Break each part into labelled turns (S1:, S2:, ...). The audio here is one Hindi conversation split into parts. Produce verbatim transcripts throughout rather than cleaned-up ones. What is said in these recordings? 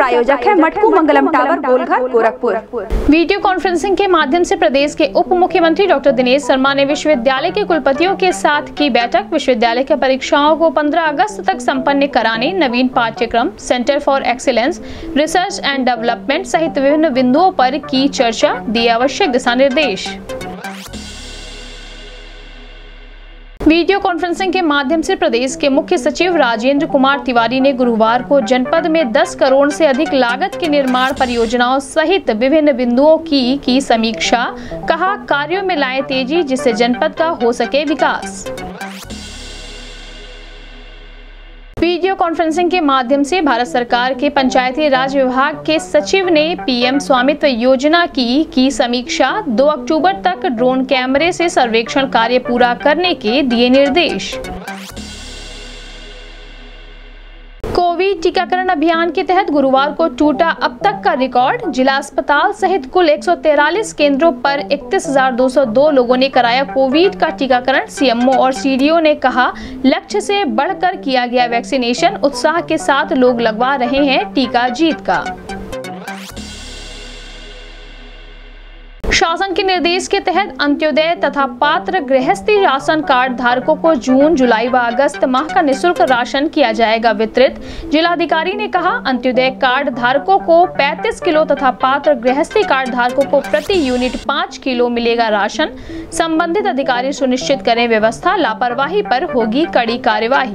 S1: प्रायोजक है Matku Mangalam tower, Golghar, Gorakhpur.
S2: Video conferencing के माध्यम से प्रदेश के उप मुख्यमंत्री डॉक्टर दिनेश शर्मा ने विश्वविद्यालय के कुलपतियों के साथ की बैठक। विश्वविद्यालय की परीक्षाओं को पंद्रह अगस्त तक संपन्न कराने, नवीन पाठ्यक्रम, centre for excellence, research and development सहित विभिन्न बिंदुओं पर की चर्चा, दिए आवश्यक दिशा निर्देश। वीडियो कॉन्फ्रेंसिंग के माध्यम से प्रदेश के मुख्य सचिव राजेंद्र कुमार तिवारी ने गुरुवार को जनपद में दस करोड़ से अधिक लागत के निर्माण परियोजनाओं सहित विभिन्न बिंदुओं की की समीक्षा। कहा, कार्यों में लाए तेजी जिससे जनपद का हो सके विकास। वीडियो कॉन्फ्रेंसिंग के माध्यम से भारत सरकार के पंचायती राज विभाग के सचिव ने पीएम स्वामित्व योजना की की समीक्षा। दो अक्टूबर तक ड्रोन कैमरे से सर्वेक्षण कार्य पूरा करने के दिए निर्देश। कोविड टीकाकरण अभियान के तहत गुरुवार को टूटा अब तक का रिकॉर्ड। जिला अस्पताल सहित कुल एक सौ तैंतालीस केंद्रों पर इकतीस हजार दो सौ दो लोगों ने कराया कोविड का टीकाकरण। सीएमओ और सीडीओ ने कहा, लक्ष्य से बढ़कर किया गया वैक्सीनेशन, उत्साह के साथ लोग लगवा रहे हैं टीका जीत का। शासन के निर्देश के तहत अंत्योदय तथा पात्र गृहस्थी राशन कार्ड धारकों को जून, जुलाई व अगस्त माह का निःशुल्क राशन किया जाएगा वितरित। जिलाधिकारी ने कहा, अंत्योदय कार्ड धारकों को पैंतीस किलो तथा पात्र गृहस्थी कार्ड धारकों को प्रति यूनिट पाँच किलो मिलेगा राशन। संबंधित अधिकारी सुनिश्चित करें व्यवस्था, लापरवाही पर होगी कड़ी कार्यवाही।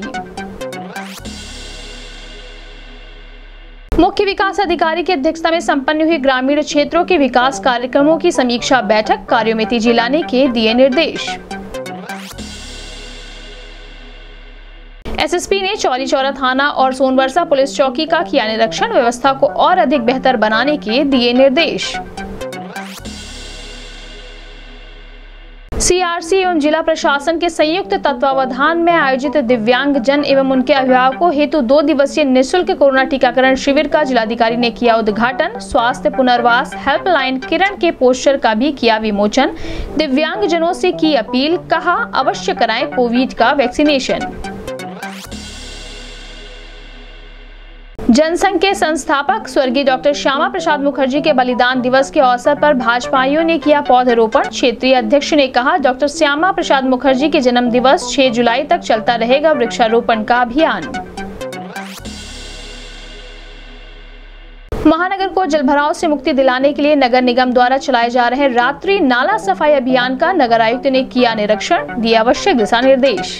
S2: मुख्य विकास अधिकारी की अध्यक्षता में संपन्न हुई ग्रामीण क्षेत्रों के विकास कार्यक्रमों की समीक्षा बैठक। कार्यों में तेजी लाने के दिए निर्देश। एसएसपी ने चौरी चौरा थाना और सोनवर्षा पुलिस चौकी का किया निरीक्षण। व्यवस्था को और अधिक बेहतर बनाने के दिए निर्देश। सीआरसी एवं जिला प्रशासन के संयुक्त तत्वावधान में आयोजित दिव्यांग जन एवं उनके अभिभावकों हेतु दो दिवसीय निःशुल्क कोरोना टीकाकरण शिविर का जिलाधिकारी ने किया उद्घाटन। स्वास्थ्य पुनर्वास हेल्पलाइन किरण के पोस्टर का भी किया विमोचन। दिव्यांग जनों से की अपील, कहा, अवश्य कराएं कोविड का वैक्सीनेशन। जनसंघ के संस्थापक स्वर्गीय डॉक्टर श्यामा प्रसाद मुखर्जी के बलिदान दिवस के अवसर पर भाजपाइयों ने किया पौधरोपण। क्षेत्रीय अध्यक्ष ने कहा, डॉक्टर श्यामा प्रसाद मुखर्जी के जन्म दिवस छह जुलाई तक चलता रहेगा वृक्षारोपण का अभियान। महानगर को जलभराव से मुक्ति दिलाने के लिए नगर निगम द्वारा चलाए जा रहे रात्रि नाला सफाई अभियान का नगर आयुक्त ने किया निरीक्षण, दिए आवश्यक दिशा निर्देश।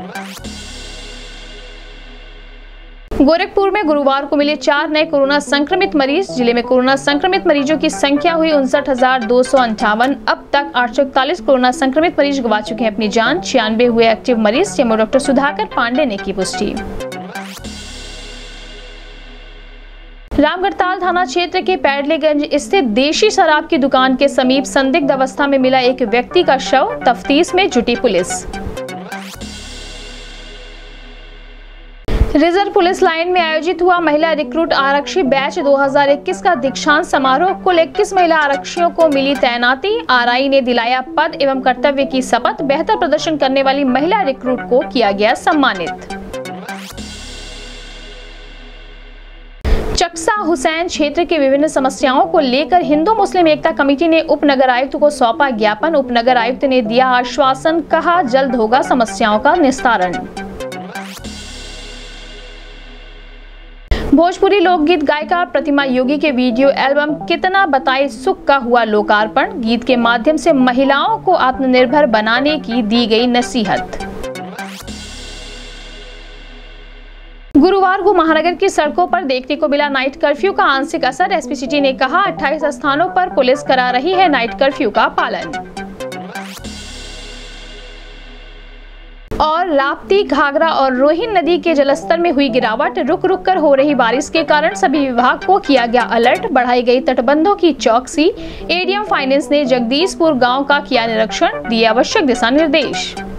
S2: गोरखपुर में गुरुवार को मिले चार नए कोरोना संक्रमित मरीज। जिले में कोरोना संक्रमित मरीजों की संख्या हुई उनसठ हजार दो सौ अंठावन। अब तक आठ सौ इकतालीस कोरोना संक्रमित मरीज गवा चुके हैं अपनी जान। छियानवे हुए एक्टिव मरीज। सीएमओ डॉक्टर सुधाकर पांडे ने की पुष्टि। रामगढ़ताल थाना क्षेत्र के पैडलेगंज स्थित देशी शराब की दुकान के समीप संदिग्ध अवस्था में मिला एक व्यक्ति का शव। तफ्तीश में जुटी पुलिस। रिजर्व पुलिस लाइन में आयोजित हुआ महिला रिक्रूट आरक्षी बैच दो हज़ार इक्कीस का दीक्षांत समारोह। कुल इक्कीस महिला आरक्षियों को मिली तैनाती। आरआई ने दिलाया पद एवं कर्तव्य की शपथ। बेहतर प्रदर्शन करने वाली महिला रिक्रूट को किया गया सम्मानित। चक्सा हुसैन क्षेत्र की विभिन्न समस्याओं को लेकर हिंदू मुस्लिम एकता कमेटी ने उप नगर आयुक्त को सौंपा ज्ञापन। उप नगर आयुक्त ने दिया आश्वासन, कहा, जल्द होगा समस्याओं का निस्तारण। भोजपुरी लोकगीत गायिका प्रतिमा योगी के वीडियो एल्बम कितना बताए सुख का हुआ लोकार्पण। गीत के माध्यम से महिलाओं को आत्मनिर्भर बनाने की दी गई नसीहत। गुरुवार को महानगर की सड़कों पर देखने को मिला नाइट कर्फ्यू का आंशिक असर। एसपी सिटी ने कहा, अट्ठाईस स्थानों पर पुलिस करा रही है नाइट कर्फ्यू का पालन। और राप्ती, घाघरा और रोहिन नदी के जलस्तर में हुई गिरावट। रुक रुक कर हो रही बारिश के कारण सभी विभाग को किया गया अलर्ट। बढ़ाई गई तटबंधों की चौकसी। एडीएम फाइनेंस ने जगदीशपुर गांव का किया निरीक्षण, दिए आवश्यक दिशा निर्देश।